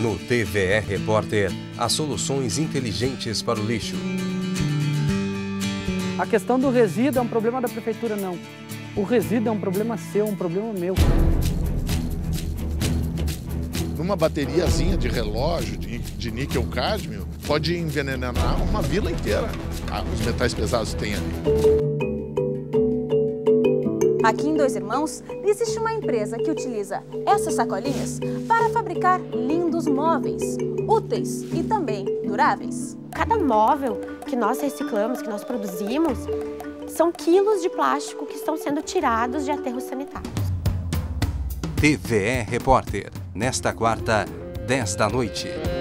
No TVE Repórter, as soluções inteligentes para o lixo. A questão do resíduo é um problema da prefeitura, não. O resíduo é um problema seu, um problema meu. Numa bateriazinha de relógio de níquel-cádmio, pode envenenar uma vila inteira. Os metais pesados que tem ali. Aqui em Dois Irmãos, existe uma empresa que utiliza essas sacolinhas para fabricar lindos móveis, úteis e também duráveis. Cada móvel que nós reciclamos, que nós produzimos, são quilos de plástico que estão sendo tirados de aterros sanitários. TVE Repórter, nesta quarta, 10 da noite.